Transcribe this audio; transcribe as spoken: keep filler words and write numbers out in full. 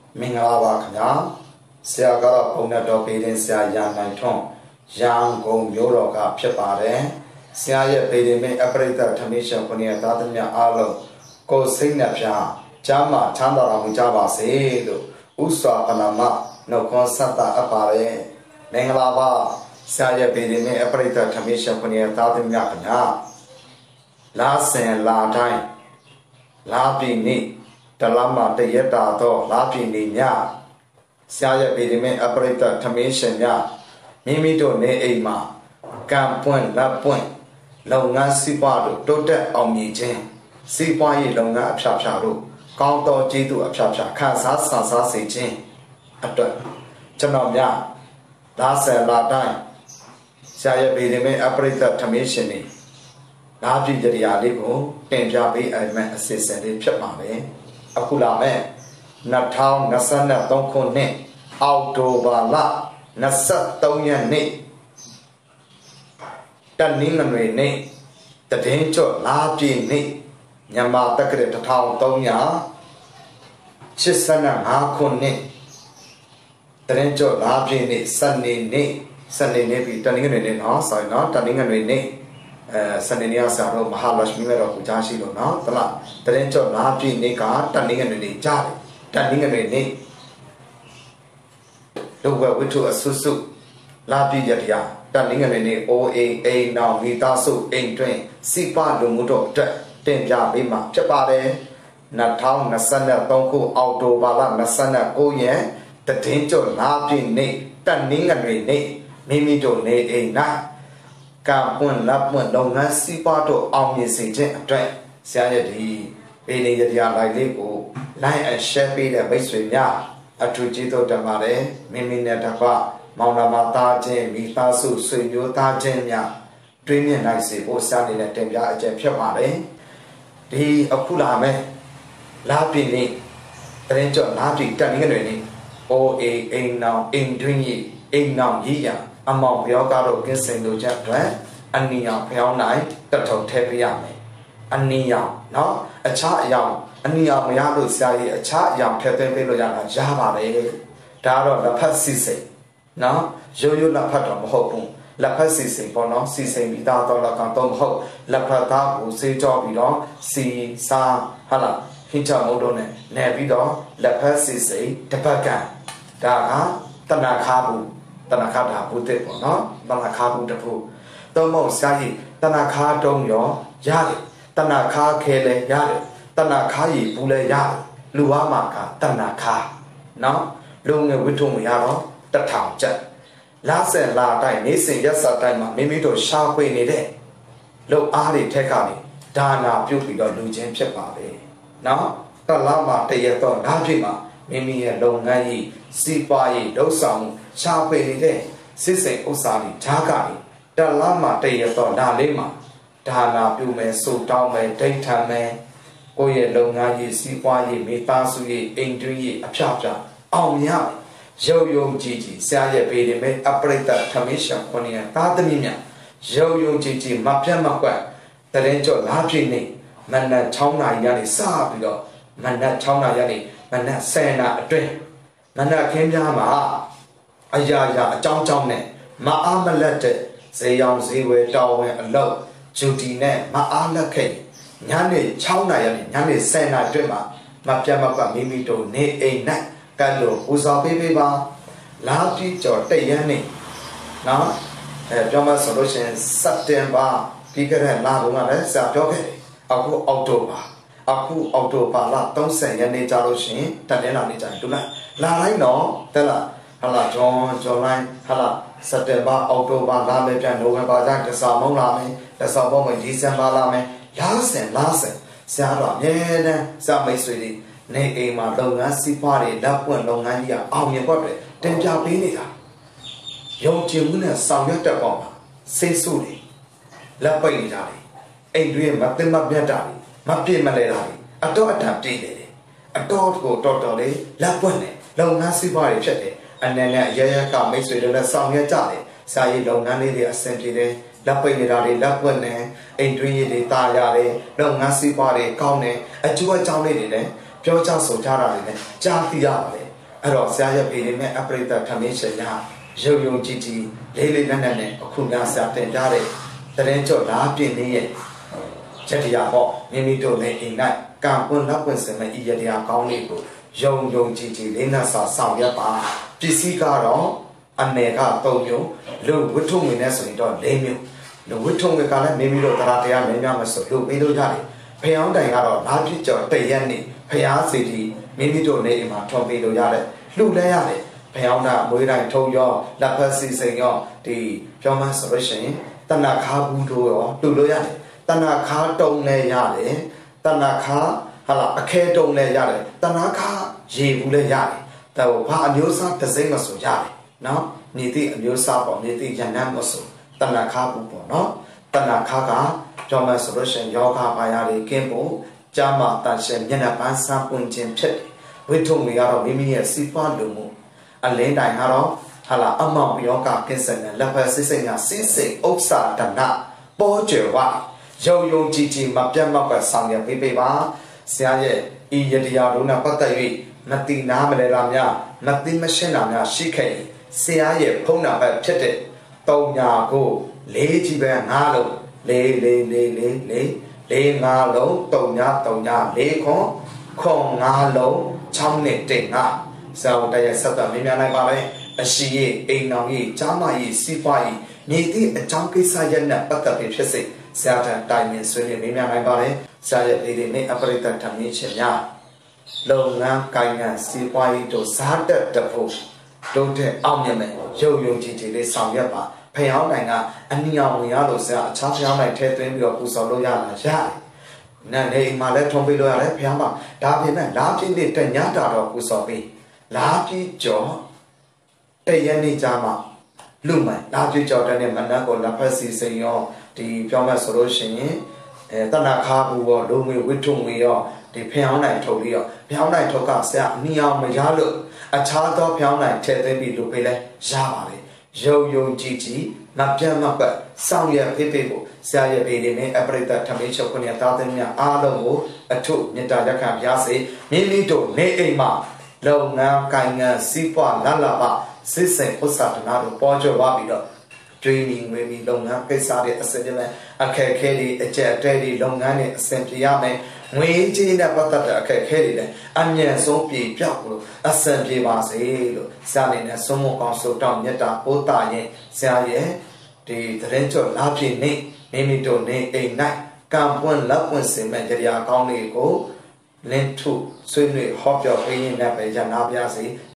မင်္ဂလာပါခင်ဗျာဆရာကတော့ဘုံနဲ့တော်ပေတင်ဆရာရန်နိုင်ထွန်းရန်ကုန်မြို့တော်ကဖြစ်ပါတယ်ဆရာရဲ့ပေတင်မင်းအပရိသတ်ထမင်းရှင်ခုနှစ်သားသမီးအားလုံးကိုစိတ်နှပြကျမ်းမာချမ်းသာတော်မူကြပါစေလို့ဥစွာပဏာမနှုတ်ခွန်းဆက်တာအပ်ပါတယ်မင်္ဂလာပါဆရာရဲ့ပေတင်မင်းအပရိသတ်ထမင်းရှင်ခုနှစ်သားသမီးခင်ဗျာလာစင်လာတိုင်းလာပြီနေ့တလမတရတာတော့လာပြီနေညဆရာရဲ့ပေဒီမင်းအပရိသတ်ထမင်းရှင်များမိမိတို့နေအိမ်မှာကံပွင့်လက်ပွင့်လုပ်ငန်းစီးပွားတို့တိုးတက်အောင်မြင်ခြင်းစီးပွားရေးလုပ်ငန်းအဖြာဖြာတို့ကောင်းသောကျေးဇူးအဖြာဖြာခံစားဆန်စားစေခြင်းအတွက်ကျွန်တော်များလာဆယ်လာတိုင်းဆရာရဲ့ပေဒီမင်းအပရိသတ်ထမင်းရှင်နေလာပြီတရားလေးကိုတင်ပြပေးအမှန်အစစ်အစင်လေးဖြစ်ပါမယ်အခုလာမဲ့နှစ်ထောင်နှစ်ဆယ်သုံးခုနှစ်အောက်တိုဘာလနှစ်ဆယ်သုံးရက်နေ့တနင်္ဂနွေနေ့တည်င်းကျော်လာပြည့်နေ့မြန်မာတက္ကရာတစ်ထောင်သုံးရာရှစ်ဆယ်ငါးခုနှစ်တည်င်းကျော်လာပြည့်နေ့စနေနေ့စနေနေ့ပြီးတနင်္ဂနွေနေ့နော်ဆိုရင်နော်တနင်္ဂနွေနေ့အဲစနေနေ့ဆရာတော်မဟာလရှမီတော်ကိုကြားရှိလို့နော်သလားတရင်ကျော်လာပြည့်နေ့ကတနင်္ဂနွေနေ့ကြားတယ်တနင်္ဂနွေနေ့လူဝဝိထုအဆုစုလာပြည့်ရတရားတနင်္ဂနွေနေ့အိုအိမ်အိမ်နောင်မိသားစုအိမ်တွင်စိပလူမှုတို့အတွက်တင်ပြပေးမှာဖြစ်ပါတယ်နှစ်ထောင်နှစ်ဆယ်သုံးခုအောက်တိုဘာလနှစ်ဆယ်ကိုရက်တရင်ကျော်လာပြည့်နေ့တနင်္ဂနွေနေ့မိမိတို့နေအိမ်၌ကံပွင့်လက်ပွင့်လုပ်ငန်းစီးပွားတို့အောင်မြင်စေခြင်းအတွက်ဆရာရဲ့ဒီပေနေရတရားလိုက်လေးကို like and share ပေးတဲ့မိတ်ဆွေများအထူးကျေးဇူးတင်ပါတယ်မိမိနဲ့တကွမောင်နှမသားချင်းမိသားစုဆွေမျိုးသားချင်းများတွင်းမြင့်နိုင်စေဖို့ဆရာနေနဲ့တင်ပြအကျင့်ဖြစ်ပါတယ်ဒီအခုလာမယ်လာပြီနေ့တရင်ကျော်လာပြီတနင်္ဂနွေနေ့အိုအေအိမ်နောင်အိမ်တွင်းကြီးအိမ်နောင်ကြီးရအမောင်ပြောကားတော့ကင်းစင်တို့ချက်အတွက်အနီရောင်ဖျောင်းနိုင်တထုံထဲပြရမယ်အနီရောင်เนาะအခြားအရောင်အနီရောင်မရလို့ဆရာကြီးအခြားအရောင်ထည့်သွင်းပေးလို့ရတာရပါတယ်ဒါကတော့လက်ဖက်စီစိတ်เนาะရိုးရိုးလက်ဖက်တော့မဟုတ်ဘူးလက်ဖက်စီစိတ်ပေါ့เนาะစီစိတ်ပြီးသားတော့ကတော့တော့မဟုတ်လက်ဖက်သားကိုစေးကြောပြီးတော့စီစာဟာလားဟင်းချမုတ်တော့နဲ့နေပြီးတော့လက်ဖက်စီစိတ်တပတ်ကန်ဒါကတဏခါဘူးတဏခါတာဘုဒ္ဓပေါ့နော်တဏခါဘုဒ္ဓဖို့သုံးဖို့ဆရာကြီးတဏခါတုံးရောရတယ်တဏခါခဲလဲရတယ်တဏခါရီဘူးလဲရတယ်လူဝမှာကတဏခါနော်လူငယ်ဝိထုံမရတော့တထောင်ချက်လာဆက်လာတိုင်းနေစဉ်ရက်ဆက်တိုင်းမှာမိမိတို့ရှားပွေနေတဲ့လုံအားတွေထက်ကနေဒါနာပြုတ်ပြီးတော့လူချင်းဖြစ်ပါပဲနော်တလားမှာတရက်တော့ဓာဖြစ်မှာမိမိရဲ့လုပ်ငန်းကြီးစီးပွားရေးလှုပ်ဆောင်ရှားပွေနေတဲ့စစ်စိမ်ဥစ္စာတွေဓာကနေတလားမှာတရက်တော့ဒါလေးမှာဒါနာပြုမယ်စူတောင်းမယ်ဒိဋ္ဌံမယ်ကိုယ့်ရဲ့လုပ်ငန်းကြီးစီးပွားရေးမိသားစုရေးအိမ်တွင်းရေးအဖြာဖြာအောင်မြင်ရုပ်ယုံကြည်ကြည်ဆရာရဲ့ပေတယ်မဲ့အပရိသတ်ထမင်းရှင်ခုနှစ်ရသားသမီးများရုပ်ယုံကြည်ကြည်မပြတ်မကွက်တရင်ကျော်လာပြည့်နေမနက်၆နာရီကနေစပြီးတော့မနက်၆နာရီကနေမနက်ဆယ်နာအတွင်းမနက်ခင်းပြားမှာအရာရာအကြောင်းကြောင်းနဲ့မအားမလက်တဲ့ဇေယောင်ဇေဝဲတောင်းဝင်အလုပ်ဂျူတီနဲ့မအားလက်ခဲ့ညနေ၆နာရီကနေညနေဆယ်နာအတွင်းမှာမပြတ်မကွက်မိမိတို့နေအိမ်၌ကဲလို့ပူဇော်ပေးပေးပါလာပြီးကြော်တက်ရမ်းနေနော်အဲပြောမှဆိုလို့ရှိရင်စက်တင်ဘာပြီးခဲ့တဲ့လတုန်းကလည်းဆရာပြောခဲ့တယ်အခုအောက်တိုဘာအခုအောက်တိုဘာလ၃၀ရက်နေ့ကြာလို့ရှိရင်တနင်္လာနေ့ကြာရင်တူလိုက်လာလိုက်တော့တဲ့လားဟာလာဂျွန်ဂျွန်လိုက်ဟာလာစက်တင်ဘာအောက်တိုဘာလာမယ်ပြန်နိုဝင်ဘာကျဒီဇင်ဘာမုံလာမယ်ဒီဇင်ဘာမှာဒီဇင်ဘာလာမယ်လာစင်လာစင်ဆရာတော်အမြဲတမ်းစာမိတ်ဆွေတွေနေအိမ်မှာလုပ်ငန်းစီးပွားတွေလက်ပွင့်လုပ်ငန်းကြီးအောင်မြင်ဖို့အတွက်တင်ပြပေးနေတာယုံကြည်မှုနဲ့ဆောင်ရွက်တဲ့ပေါမှာစိတ်ဆုတွေလက်ပိတ်နေတာတွေအိမ်တွေမသိမပြတ်တာတွေမပြည့်မလဲတာတွေအတော့အတန်ပြည့်နေတယ်အတော့ကိုတော်တော်လေးလက်ပွင့်တယ်လုပ်ငန်းစီးပွားတွေဖြစ်တယ်အနေနဲ့ရရကမိတ်ဆွေတွေနဲ့ဆောင်ရွက်ကြတယ်စာရေးလုပ်ငန်းလေးတွေအဆင်ပြေတယ်လက်ပိတ်နေတာတွေလက်ပွင့်တယ်အိမ်တွင်းရေးတွေတာရတယ်လုပ်ငန်းစီးပွားတွေကောင်းတယ်အကျိုးအကြောင်းလေးတွေလည်းပြောကြဆိုကြတာတွေနဲ့ကြားသိရပါတယ်အဲ့တော့ဆရာရဲ့ဖေးနဲ့အပရိသတ်ထမင်းရှင်ညာရုံရုံကြည်ကြည်လေးလေးနက်နက်နဲ့အခုများဆရာတင်ပြတဲ့တရင်ကျော်လားပြင်းနေရဲ့ချက်တရားပေါ့မိမိတို့လည်းအိမ်၌ကံပွင့်လောက်ပွင့်စမဲ့ဤရတရားကောင်းလေးကိုယုံယုံကြည်ကြည်လေးနဲ့စာဆောင်ရပါပစ္စည်းကတော့အနေကသုံးမျိုးလူဝိထုံဝင်နေဆိုရင်တော့၄မျိုးလူဝိထုံဝင်ကလည်းမိမိတို့တရားတရားမင်းများမဆိုလို့ပြီးလို့ရတယ်ဖျောင်းတိုင်ကတော့လားပြကျော်တရက်နေဖျားစီတီမိမိတို့နေအိမ်မှာထွန်ပြီးလို့ရတယ်လှူလဲရတယ်ဖျောင်းတာမွေးတိုင်းထုံရောလက်ဖက်စီစိန်ရောဒီပြောမှဆိုလို့ရှိရင်တဏခါဘူးတို့ရောလှူလို့ရတယ်တဏခါတုံလဲရတယ်တဏခါဟာလာအခဲတုံလဲရတယ်တဏခါရေဘူးလဲရတယ်တော့ဘာအမျိုးစားတစ်စိမ့်မဆိုရတယ်နော်နေသည့်အမျိုးစားပေါ့နေသည့်ရန်နမ်းမဆိုတဏခါဘူးပေါ့နော်တဏခါကပြောမှဆိုလို့ရှိရင်ယောဂဘာယာတွေကင်းဖို့ကြာမတန်ရှင်မျက်နှာပန်းစားပွင့်ခြင်းဖြစ်တယ်ဝိထုံတွေကတော့မိမိရဲ့စီးပွားလူမှုအလင်းတိုင်ကတော့ဟာလာအမောင်ယောဂကင်းစင်တဲ့လက်ဖက်စစ်စိတ်ကစစ်စိတ်ဥစ္စာတဏပေါ်ကျွယ်ဝရုံယုံကြည်ကြည်မပြတ်မကွက်ဆောင်ရပေးပေးပါဆရာရဲ့ဤယတရားတို့နဲ့ပတ်သက်၍မတိနာမလဲတာများမသိမရှင်းတာများရှိခဲ့ဆရာရဲ့ဖုံးနာဘက်ဖြစ်တဲ့တုံညာကိုလေးကြီးပဲငါးလုံးလေးလေးလေးလေးလေးလေးငါးလုံးတုံညာတုံညာလေးခွန်ခွန်ငါးလုံးချောင်းနဲ့တိတ်ငါဆရာတို့ရဲ့ဆက်သွယ်မြင်များနိုင်ပါပဲအရှိရဲ့အိမ်တော်ကြီးကြားမကြီးစီးပွားကြီးမြေသည့်အကြောင်းကိစ္စရပ်နဲ့ပတ်သက်ပြီးဖြစ်စေဆရာတန်တိုင်ပင်ဆွေးနွေးမြင်များနိုင်ပါလေဆရာရဲ့ဒီဒီနေ့အပရိသတ်ထမင်းရှင်များလုပ်ငန်းကိုင်ငံစီးပွားရေးတို့ဇာတက်တဖို့တို့တဲ့အောင်မြင်မဲ့ရုံရုံကြည်ကြည်လေးဆောင်ရွက်ပါဖျောင်းနိုင်ကအနီအောင်ဝင်ရလို့ဆရာအခြားဖျောင်းနိုင်ထဲသွင်းပြီးတော့ပူဆောင်လို့ရလာရတယ်။နာနေမှာလည်းထုံးပေးလို့ရတယ်ဖျောင်းမှာဒါပြင်မဲ့လားပြင်းနဲ့တညတာတော့ပူဆောင်ပြီးလားပြင်းကျော်တရက်နေကြမှာလူမှန်လားပြင်းကျော်တဲ့နဲ့မနက်ကိုလက်ဖက်စီစိန်ရောဒီပြောမဲ့ဆိုလို့ရှိရင်အဲတဏခါဘူးရောလူငွေဝိထုံငွေရောဒီဖျောင်းနိုင်ထုတ်ပြီးရောဖျောင်းနိုင်ထုတ်ကဆရာအနီအောင်မရလို့အခြားသောဖျောင်းနိုင်ထဲသွင်းပြီးလူပေးလဲရပါလေရုံယုံကြည်ကြည်မပြတ်မပတ်ဆောင်ရဖေးဖေးကိုဆရာရဲ့ဗေဒီနဲ့အပရိသတ်ထမင်းချုပ်ခွင့်ရသားသမီးများအားလုံးကိုအထုမေတ္တာရက်ခံပြားစေမိမိတို့နေအိမ်မှာလုံငန်းကိုင်ငံစီးပွားလလပစစ်စိန်ဥစ္စာတနာတို့ပေါ်ကျော်သွားပြီးတော့ကျွေးနေငွေပြီးလုပ်ငန်းကိစ္စတွေအစင်ပြမယ်အခက်ခဲတွေအကျက်တဲတွေလုပ်ငန်းတွေအစင်ပြရမယ်ငွေကြေးနဲ့ပတ်သက်တဲ့အခက်ခဲတွေလည်းအမြန်ဆုံးပြေပြောက်လို့အစင်ပြေပါစေလို့ဆရာနေနဲ့ဆုံးမကောင်းဆုတောင်းမြတ်တာပို့တာရင်ဆရာရဲ့ဒီသတင်းကျော်လာပြည့်နေမိမိတို့နေအိမ်၌ကံပွင့်လက်ပွင့်စင်မဲ့တရားကောင်းတွေကိုလင်းထုဆွေးနွေးဟောပြောပေးရင်လည်းပဲရနာပြစေ